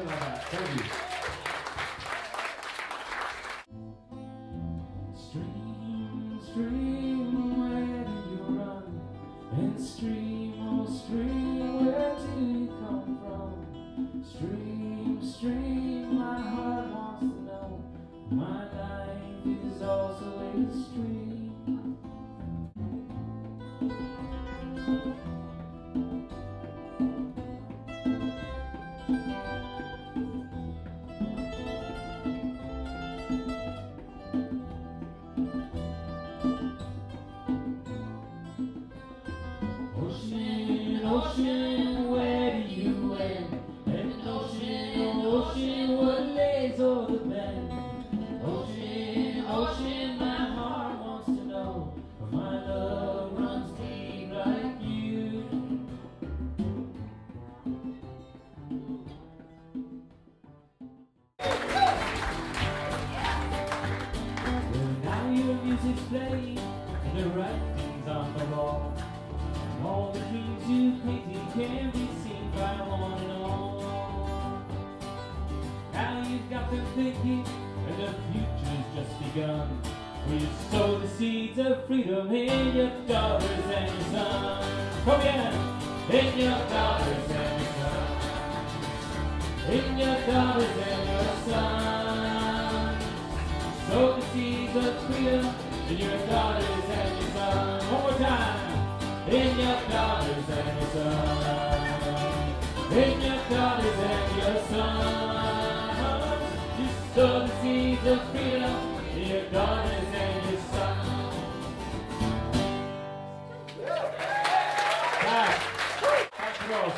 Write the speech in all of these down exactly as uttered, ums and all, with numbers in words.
something like that. Thank you. Stream, stream, where do you run? And stream, oh stream, where do you come from? Stream, stream, my heart wants to know. My life is also a stream. Ocean, ocean, where do you end? And ocean, ocean, what lays over the bend? Ocean, ocean, my heart wants to know. For my love runs deep like you. Well, now your music's playing and the writing's on the wall. All the dreams you painted can be seen by one and all. Now you've got them thinking, and the future's just begun. We sow the seeds of freedom in your daughters and your sons. Come again! In your daughters and your sons. In your daughters and your sons. Sow the seeds of freedom in your daughters and your sons. One more time! In your daughters and your sons, in your daughters and your sons, you sow the seeds of freedom in your daughters and your sons. Back, back cross.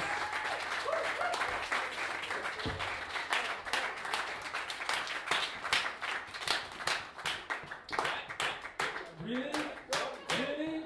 Really? Really?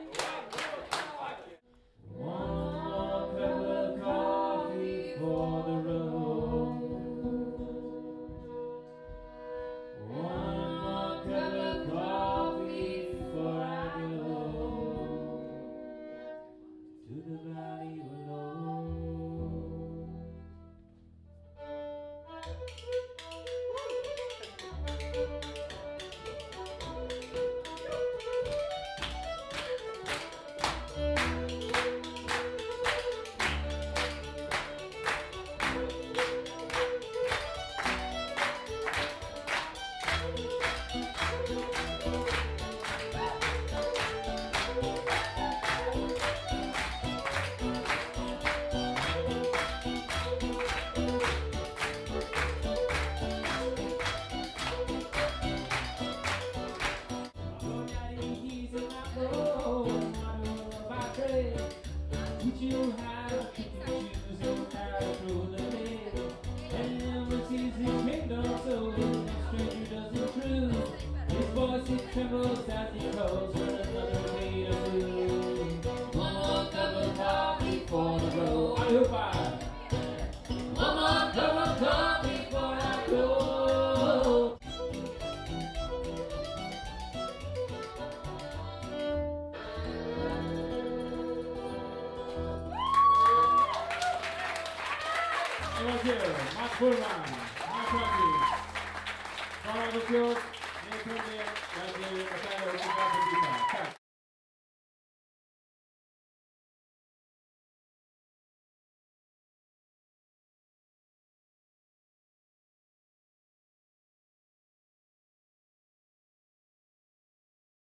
Teach you how to pick and choose and how to throw the middle. And never sees his kingdom, so the stranger doesn't intrude. His voice it trembles as he calls for another way to do. One more cup of coffee for the road. I hope I. One more cup of coffee before I go. Thank you. Mark Pullman, Mark Randy. Round of applause.